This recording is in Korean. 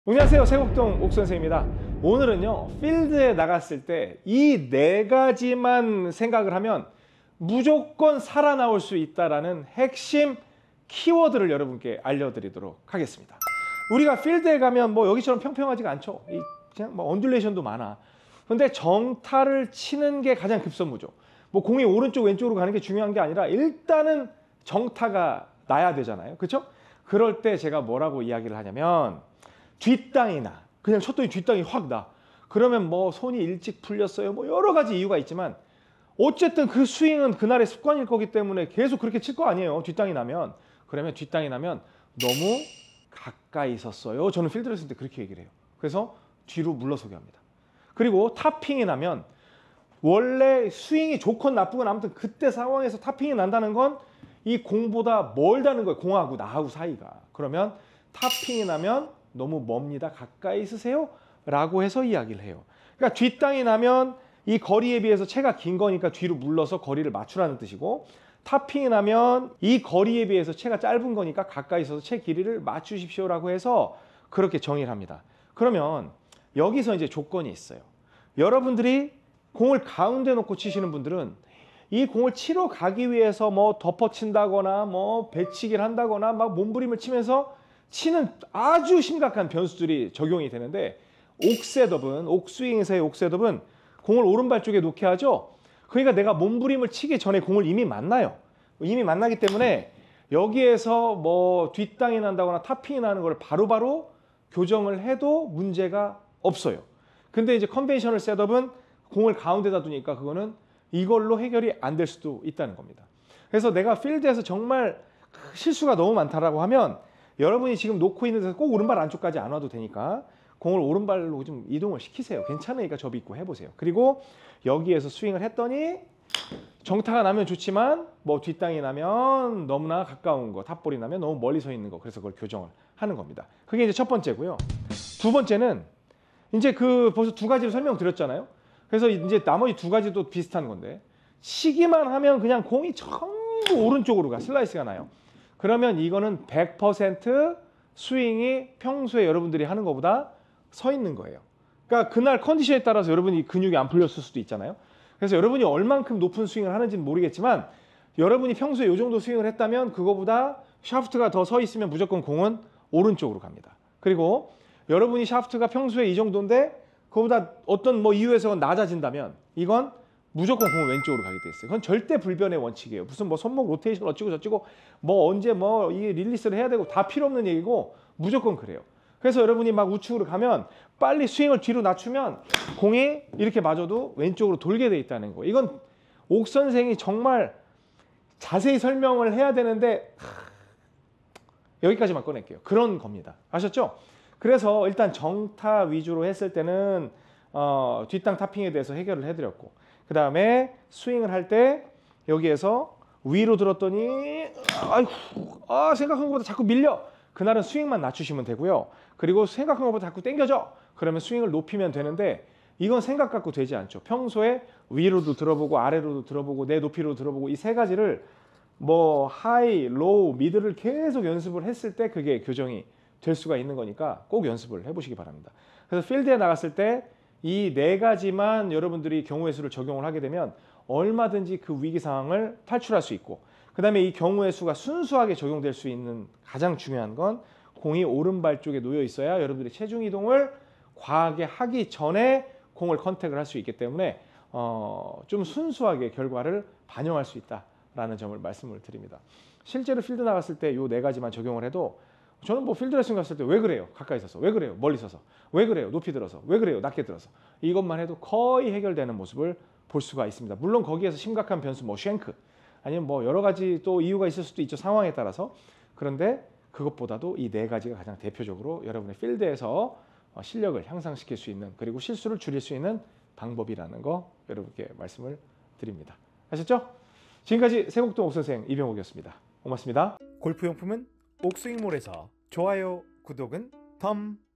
안녕하세요, 세곡동 옥선생입니다. 오늘은요, 필드에 나갔을 때 이 네 가지만 생각을 하면 무조건 살아나올 수 있다라는 핵심 키워드를 여러분께 알려드리도록 하겠습니다. 우리가 필드에 가면 뭐 여기처럼 평평하지가 않죠. 그냥 뭐 언듈레이션도 많아. 근데 정타를 치는 게 가장 급선무죠. 뭐 공이 오른쪽 왼쪽으로 가는 게 중요한 게 아니라 일단은 정타가 나야 되잖아요. 그렇죠? 그럴 때 제가 뭐라고 이야기를 하냐면 뒷땅이 나. 그냥 쳤더니 뒷땅이 확 나. 그러면 뭐 손이 일찍 풀렸어요. 뭐 여러 가지 이유가 있지만 어쨌든 그 스윙은 그날의 습관일 거기 때문에 계속 그렇게 칠 거 아니에요. 뒷땅이 나면. 그러면 뒷땅이 나면 너무 가까이 있었어요. 저는 필드를 쓸 때 그렇게 얘기를 해요. 그래서 뒤로 물러서게 합니다. 그리고 탑핑이 나면 원래 스윙이 좋건 나쁘건 아무튼 그때 상황에서 탑핑이 난다는 건 이 공보다 멀다는 거예요. 공하고 나하고 사이가. 그러면 탑핑이 나면 너무 멉니다. 가까이 있으세요? 라고 해서 이야기를 해요. 그러니까 뒷땅이 나면 이 거리에 비해서 채가 긴 거니까 뒤로 물러서 거리를 맞추라는 뜻이고, 탑핑이 나면 이 거리에 비해서 채가 짧은 거니까 가까이 있어서 채 길이를 맞추십시오라고 해서 그렇게 정의를 합니다. 그러면 여기서 이제 조건이 있어요. 여러분들이 공을 가운데 놓고 치시는 분들은 이 공을 치러 가기 위해서 뭐 덮어친다거나 뭐 배치기를 한다거나 막 몸부림을 치면서 치는 아주 심각한 변수들이 적용이 되는데, 옥셋업은, 옥스윙에서의 옥셋업은 공을 오른발 쪽에 놓게 하죠. 그러니까 내가 몸부림을 치기 전에 공을 이미 만나요. 이미 만나기 때문에 여기에서 뭐 뒷땅이 난다거나 탑핑이 나는 걸 바로바로 교정을 해도 문제가 없어요. 근데 이제 컨벤셔널 셋업은 공을 가운데다 두니까 그거는 이걸로 해결이 안 될 수도 있다는 겁니다. 그래서 내가 필드에서 정말 실수가 너무 많다라고 하면 여러분이 지금 놓고 있는 데서 꼭 오른발 안쪽까지 안 와도 되니까 공을 오른발로 좀 이동을 시키세요. 괜찮으니까 접이 있고 해보세요. 그리고 여기에서 스윙을 했더니 정타가 나면 좋지만 뭐 뒷땅이 나면 너무나 가까운 거, 탑볼이 나면 너무 멀리 서 있는 거, 그래서 그걸 교정을 하는 겁니다. 그게 이제 첫 번째고요. 두 번째는 이제 벌써 두 가지를 설명드렸잖아요. 그래서 이제 나머지 두 가지도 비슷한 건데, 치기만 하면 그냥 공이 전부 오른쪽으로 가, 슬라이스가 나요. 그러면 이거는 100% 스윙이 평소에 여러분들이 하는 것보다 서 있는 거예요. 그러니까 그날 컨디션에 따라서 여러분이 근육이 안 풀렸을 수도 있잖아요. 그래서 여러분이 얼만큼 높은 스윙을 하는지는 모르겠지만 여러분이 평소에 이 정도 스윙을 했다면 그거보다 샤프트가 더 서 있으면 무조건 공은 오른쪽으로 갑니다. 그리고 여러분이 샤프트가 평소에 이 정도인데 그거보다 어떤 뭐 이유에서 낮아진다면 이건 무조건 공은 왼쪽으로 가게 돼 있어요. 그건 절대 불변의 원칙이에요. 무슨 뭐 손목 로테이션 어찌고 저찌고 뭐 언제 뭐 이 릴리스를 해야 되고 다 필요 없는 얘기고 무조건 그래요. 그래서 여러분이 막 우측으로 가면 빨리 스윙을 뒤로 낮추면 공이 이렇게 맞아도 왼쪽으로 돌게 돼 있다는 거. 이건 옥 선생이 정말 자세히 설명을 해야 되는데 여기까지만 꺼낼게요. 그런 겁니다. 아셨죠? 그래서 일단 정타 위주로 했을 때는 뒷땅 탑핑에 대해서 해결을 해드렸고, 그 다음에 스윙을 할 때 여기에서 위로 들었더니 생각한 것보다 자꾸 밀려. 그날은 스윙만 낮추시면 되고요. 그리고 생각한 것보다 자꾸 당겨져. 그러면 스윙을 높이면 되는데 이건 생각 갖고 되지 않죠. 평소에 위로도 들어보고 아래로도 들어보고 내 높이로 들어보고 이 세 가지를 뭐 하이, 로우, 미드를 계속 연습을 했을 때 그게 교정이 될 수가 있는 거니까 꼭 연습을 해보시기 바랍니다. 그래서 필드에 나갔을 때 이 네 가지만 여러분들이 경우의 수를 적용을 하게 되면 얼마든지 그 위기 상황을 탈출할 수 있고, 그 다음에 이 경우의 수가 순수하게 적용될 수 있는 가장 중요한 건 공이 오른발 쪽에 놓여 있어야 여러분들이 체중 이동을 과하게 하기 전에 공을 컨택을 할 수 있기 때문에 좀 순수하게 결과를 반영할 수 있다라는 점을 말씀을 드립니다. 실제로 필드 나갔을 때 이 네 가지만 적용을 해도, 저는 뭐 필드 레슨 갔을 때 왜 그래요? 가까이 서서. 왜 그래요? 멀리 서서. 왜 그래요? 높이 들어서. 왜 그래요? 낮게 들어서. 이것만 해도 거의 해결되는 모습을 볼 수가 있습니다. 물론 거기에서 심각한 변수, 뭐 쉔크, 아니면 뭐 여러 가지 또 이유가 있을 수도 있죠. 상황에 따라서. 그런데 그것보다도 이 네 가지가 가장 대표적으로 여러분의 필드에서 실력을 향상시킬 수 있는, 그리고 실수를 줄일 수 있는 방법이라는 거 여러분께 말씀을 드립니다. 아셨죠? 지금까지 세곡동 옥선생 이병옥이었습니다. 고맙습니다. 골프용품은 옥스윙몰에서 좋아요, 구독은 덤.